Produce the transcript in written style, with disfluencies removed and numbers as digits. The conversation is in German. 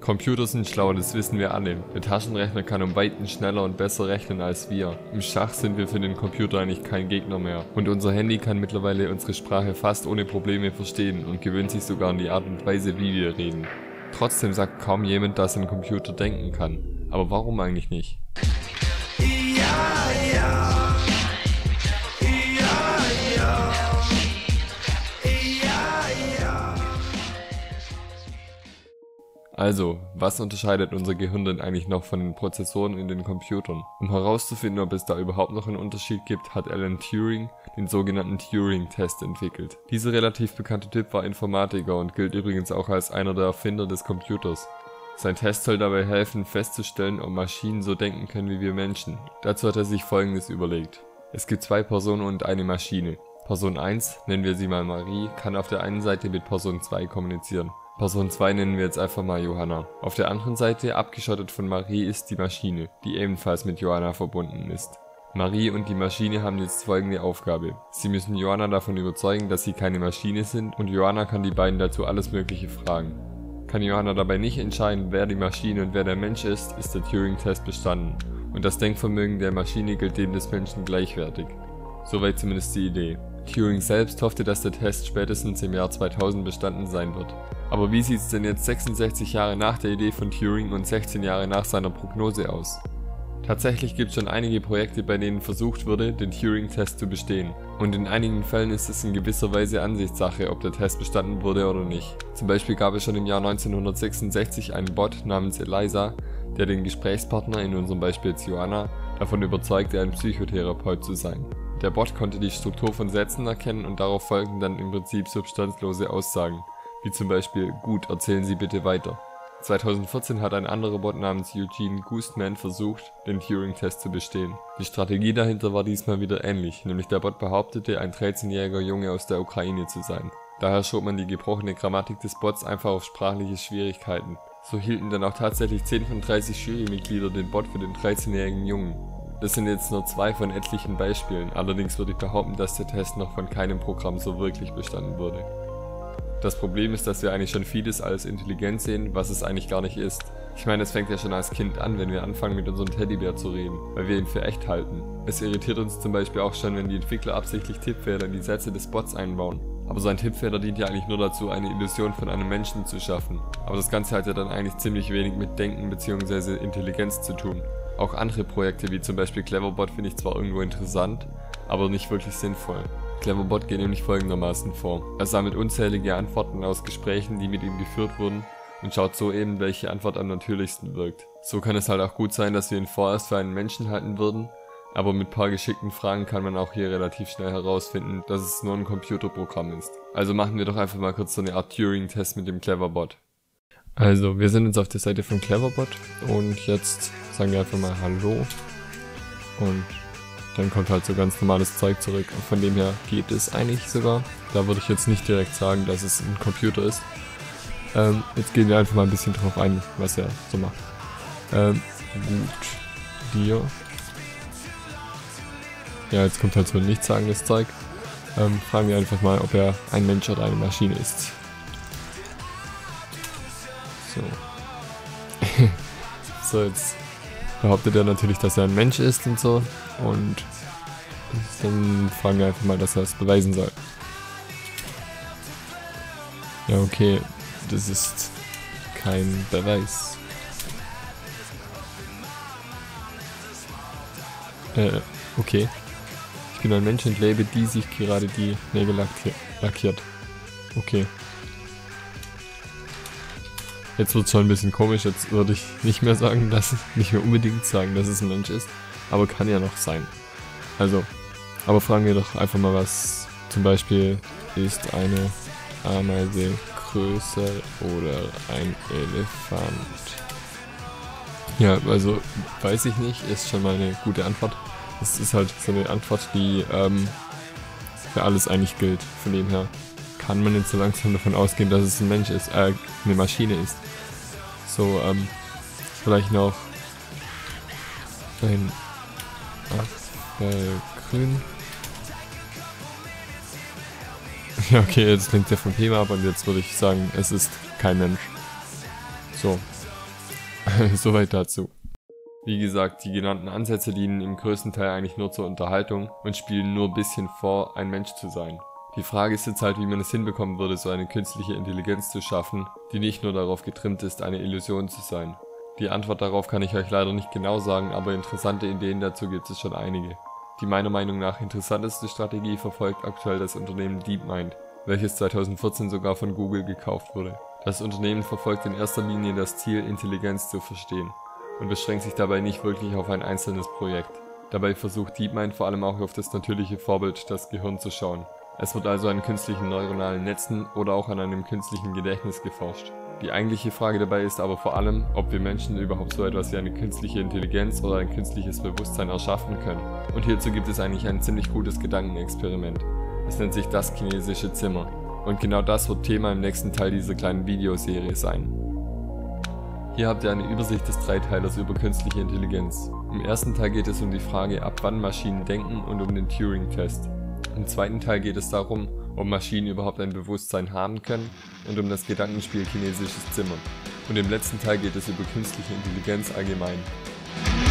Computer sind schlau, das wissen wir alle. Der Taschenrechner kann um Weiten schneller und besser rechnen als wir. Im Schach sind wir für den Computer eigentlich kein Gegner mehr. Und unser Handy kann mittlerweile unsere Sprache fast ohne Probleme verstehen und gewöhnt sich sogar an die Art und Weise, wie wir reden. Trotzdem sagt kaum jemand, dass ein Computer denken kann. Aber warum eigentlich nicht? Also, was unterscheidet unser Gehirn denn eigentlich noch von den Prozessoren in den Computern? Um herauszufinden, ob es da überhaupt noch einen Unterschied gibt, hat Alan Turing den sogenannten Turing-Test entwickelt. Dieser relativ bekannte Typ war Informatiker und gilt übrigens auch als einer der Erfinder des Computers. Sein Test soll dabei helfen, festzustellen, ob Maschinen so denken können wie wir Menschen. Dazu hat er sich Folgendes überlegt. Es gibt zwei Personen und eine Maschine. Person 1, nennen wir sie mal Marie, kann auf der einen Seite mit Person 2 kommunizieren. Person 2 nennen wir jetzt einfach mal Johanna. Auf der anderen Seite, abgeschottet von Marie, ist die Maschine, die ebenfalls mit Johanna verbunden ist. Marie und die Maschine haben jetzt folgende Aufgabe. Sie müssen Johanna davon überzeugen, dass sie keine Maschine sind, und Johanna kann die beiden dazu alles Mögliche fragen. Kann Johanna dabei nicht entscheiden, wer die Maschine und wer der Mensch ist der Turing-Test bestanden. Und das Denkvermögen der Maschine gilt dem des Menschen gleichwertig. Soweit zumindest die Idee. Turing selbst hoffte, dass der Test spätestens im Jahr 2000 bestanden sein wird. Aber wie sieht es denn jetzt 66 Jahre nach der Idee von Turing und 16 Jahre nach seiner Prognose aus? Tatsächlich gibt es schon einige Projekte, bei denen versucht wurde, den Turing-Test zu bestehen. Und in einigen Fällen ist es in gewisser Weise Ansichtssache, ob der Test bestanden wurde oder nicht. Zum Beispiel gab es schon im Jahr 1966 einen Bot namens Eliza, der den Gesprächspartner, in unserem Beispiel jetzt Johanna, davon überzeugte, ein Psychotherapeut zu sein. Der Bot konnte die Struktur von Sätzen erkennen und darauf folgten dann im Prinzip substanzlose Aussagen, wie zum Beispiel „Gut, erzählen Sie bitte weiter". 2014 hat ein anderer Bot namens Eugene Goostman versucht, den Turing-Test zu bestehen. Die Strategie dahinter war diesmal wieder ähnlich, nämlich der Bot behauptete, ein 13-jähriger Junge aus der Ukraine zu sein. Daher schob man die gebrochene Grammatik des Bots einfach auf sprachliche Schwierigkeiten. So hielten dann auch tatsächlich 10 von 30 Jurymitglieder den Bot für den 13-jährigen Jungen. Das sind jetzt nur 2 von etlichen Beispielen, allerdings würde ich behaupten, dass der Test noch von keinem Programm so wirklich bestanden wurde. Das Problem ist, dass wir eigentlich schon vieles als intelligent sehen, was es eigentlich gar nicht ist. Ich meine, es fängt ja schon als Kind an, wenn wir anfangen mit unserem Teddybär zu reden, weil wir ihn für echt halten. Es irritiert uns zum Beispiel auch schon, wenn die Entwickler absichtlich Tippfehler in die Sätze des Bots einbauen. Aber so ein Tippfehler dient ja eigentlich nur dazu, eine Illusion von einem Menschen zu schaffen. Aber das Ganze hat ja dann eigentlich ziemlich wenig mit Denken bzw. Intelligenz zu tun. Auch andere Projekte wie zum Beispiel Cleverbot finde ich zwar irgendwo interessant, aber nicht wirklich sinnvoll. Cleverbot geht nämlich folgendermaßen vor. Er sammelt unzählige Antworten aus Gesprächen, die mit ihm geführt wurden, und schaut so eben, welche Antwort am natürlichsten wirkt. So kann es halt auch gut sein, dass wir ihn vorerst für einen Menschen halten würden, aber mit ein paar geschickten Fragen kann man auch hier relativ schnell herausfinden, dass es nur ein Computerprogramm ist. Also machen wir doch einfach mal kurz so eine Art Turing-Test mit dem Cleverbot. Also, wir sind jetzt auf der Seite von Cleverbot und jetzt sagen wir einfach mal Hallo und dann kommt halt so ganz normales Zeug zurück. Und von dem her geht es eigentlich sogar. Da würde ich jetzt nicht direkt sagen, dass es ein Computer ist. Jetzt gehen wir einfach mal ein bisschen drauf ein, was er so macht. Gut, dir. Ja, jetzt kommt halt so ein nichtssagendes Zeug. Fragen wir einfach mal, ob er ein Mensch oder eine Maschine ist. So. So, jetzt behauptet er natürlich, dass er ein Mensch ist und so. Und dann fragen wir einfach mal, dass er es beweisen soll. Ja, okay. Das ist kein Beweis. Okay. Ich bin ein Mensch und lebe, die sich gerade die Nägel lackiert. Okay. Jetzt wird es schon ein bisschen komisch, jetzt würde ich nicht mehr unbedingt sagen, dass es ein Mensch ist, aber kann ja noch sein. Also, aber fragen wir doch einfach mal was, zum Beispiel, ist eine Ameise größer oder ein Elefant? Ja, also, weiß ich nicht, ist schon mal eine gute Antwort. Das ist halt so eine Antwort, die für alles eigentlich gilt, von dem her kann man jetzt so langsam davon ausgehen, dass es ein Mensch ist, eine Maschine ist. So, vielleicht noch ein Apfelgrün. Ja, okay, jetzt lenkt der vom Thema ab und jetzt würde ich sagen, es ist kein Mensch. So, Soweit dazu. Wie gesagt, die genannten Ansätze dienen im größten Teil eigentlich nur zur Unterhaltung und spielen nur ein bisschen vor, ein Mensch zu sein. Die Frage ist jetzt halt, wie man es hinbekommen würde, so eine künstliche Intelligenz zu schaffen, die nicht nur darauf getrimmt ist, eine Illusion zu sein. Die Antwort darauf kann ich euch leider nicht genau sagen, aber interessante Ideen dazu gibt es schon einige. Die meiner Meinung nach interessanteste Strategie verfolgt aktuell das Unternehmen DeepMind, welches 2014 sogar von Google gekauft wurde. Das Unternehmen verfolgt in erster Linie das Ziel, Intelligenz zu verstehen und beschränkt sich dabei nicht wirklich auf ein einzelnes Projekt. Dabei versucht DeepMind vor allem auch auf das natürliche Vorbild, das Gehirn, zu schauen. Es wird also an künstlichen neuronalen Netzen oder auch an einem künstlichen Gedächtnis geforscht. Die eigentliche Frage dabei ist aber vor allem, ob wir Menschen überhaupt so etwas wie eine künstliche Intelligenz oder ein künstliches Bewusstsein erschaffen können. Und hierzu gibt es eigentlich ein ziemlich gutes Gedankenexperiment. Es nennt sich das chinesische Zimmer. Und genau das wird Thema im nächsten Teil dieser kleinen Videoserie sein. Hier habt ihr eine Übersicht des Dreiteilers über künstliche Intelligenz. Im ersten Teil geht es um die Frage, ab wann Maschinen denken, und um den Turing-Test. Im zweiten Teil geht es darum, ob Maschinen überhaupt ein Bewusstsein haben können, und um das Gedankenspiel chinesisches Zimmer. Und im letzten Teil geht es über künstliche Intelligenz allgemein.